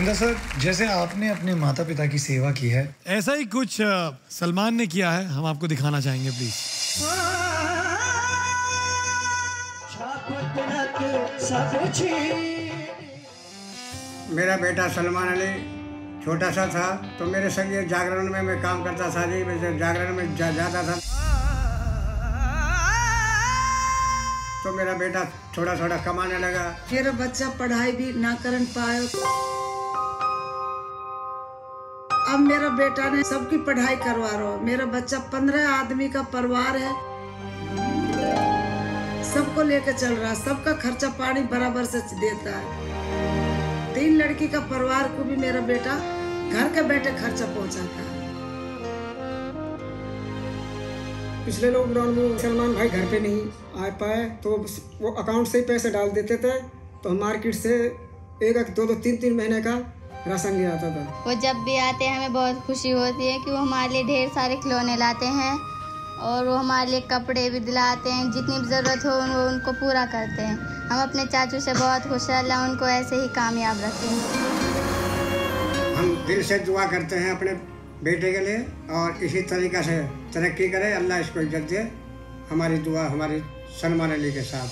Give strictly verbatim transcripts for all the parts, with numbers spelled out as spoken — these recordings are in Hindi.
गोविंदा सर, जैसे आपने अपने माता पिता की सेवा की है, ऐसा ही कुछ सलमान ने किया है, हम आपको दिखाना चाहेंगे, प्लीज। मेरा बेटा सलमान अली छोटा सा था तो मेरे संग ये जागरण में मैं काम करता था जी। मैं जागरण में जा, जाता था तो मेरा बेटा थोड़ा थोड़ा कमाने लगा। मेरा बच्चा पढ़ाई भी ना कर पाए, अब मेरा बेटा ने सबकी पढ़ाई करवा रहा है। मेरा बच्चा पंद्रह आदमी का परिवार है, सबको लेकर चल रहा है, सबका खर्चा पानी बराबर से देता है। तीन लड़की का परिवार को भी मेरा बेटा घर के बैठे खर्चा पहुंचाता है। पिछले लॉकडाउन में सलमान भाई घर पे नहीं आ पाए तो वो अकाउंट से ही पैसे डाल देते थे, तो हम मार्केट से एक एक दो दो तीन तीन महीने का राशन ले आता था। वो जब भी आते हैं हमें बहुत खुशी होती है कि वो हमारे लिए ढेर सारे खिलौने लाते हैं और वो हमारे लिए कपड़े भी दिलाते हैं, जितनी भी ज़रूरत हो वो उनको पूरा करते हैं। हम अपने चाचू से बहुत खुश हैं, अल्लाह उनको ऐसे ही कामयाब रखें। हम दिल से दुआ करते हैं अपने बेटे के लिए और इसी तरीक़ा से तरक्की करे, अल्लाह इसको इज्जत दे। हमारी दुआ हमारी सलमान अली के साथ।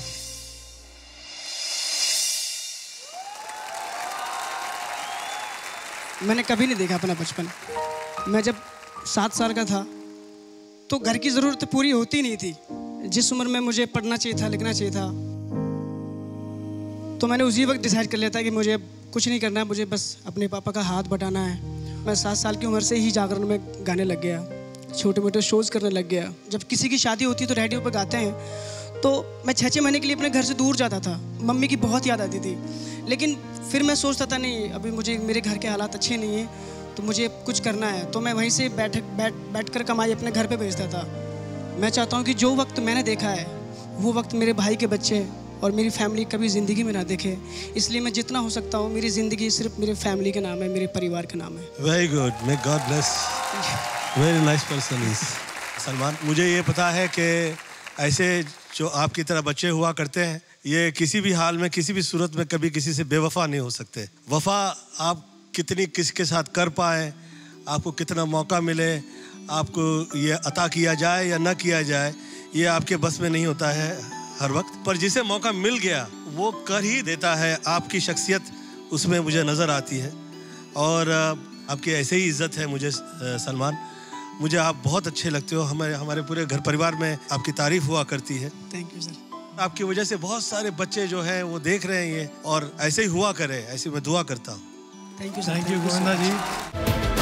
मैंने कभी नहीं देखा अपना बचपन। मैं जब सात साल का था तो घर की ज़रूरत पूरी होती नहीं थी। जिस उम्र में मुझे पढ़ना चाहिए था, लिखना चाहिए था, तो मैंने उसी वक्त डिसाइड कर लिया था कि मुझे कुछ नहीं करना है, मुझे बस अपने पापा का हाथ बटाना है। मैं सात साल की उम्र से ही जागरण में गाने लग गया, छोटे मोटे शोज़ करने लग गया। जब किसी की शादी होती है तो रेडियो पर गाते हैं, तो मैं छः छः महीने के लिए अपने घर से दूर जाता था। मम्मी की बहुत याद आती थी, लेकिन फिर मैं सोचता था नहीं, अभी मुझे मेरे घर के हालात अच्छे नहीं हैं, तो मुझे कुछ करना है। तो मैं वहीं से बैठ बैठ बैठ कर कमाई अपने घर पे भेजता था। मैं चाहता हूँ कि जो वक्त मैंने देखा है वो वक्त मेरे भाई के बच्चे और मेरी फैमिली कभी ज़िंदगी में ना देखे। इसलिए मैं जितना हो सकता हूँ, मेरी ज़िंदगी सिर्फ मेरे फैमिली के नाम है, मेरे परिवार का नाम है। Very good, may God bless, very nice person is Salman. मुझे ये पता है कि ऐसे जो आपकी तरह बच्चे हुआ करते हैं, ये किसी भी हाल में, किसी भी सूरत में कभी किसी से बेवफा नहीं हो सकते। वफा आप कितनी किसके साथ कर पाए, आपको कितना मौका मिले, आपको ये अता किया जाए या ना किया जाए, ये आपके बस में नहीं होता है हर वक्त। पर जिसे मौका मिल गया वो कर ही देता है। आपकी शख्सियत उसमें मुझे नज़र आती है और आपकी ऐसे ही इज़्ज़त है मुझे सलमान। मुझे आप बहुत अच्छे लगते हो, हमारे हमारे पूरे घर परिवार में आपकी तारीफ़ हुआ करती है। Thank you sir. आपकी वजह से बहुत सारे बच्चे जो हैं वो देख रहे हैं ये, और ऐसे ही हुआ करे, ऐसी मैं दुआ करता हूँ। Thank you, thank you Govinda ji.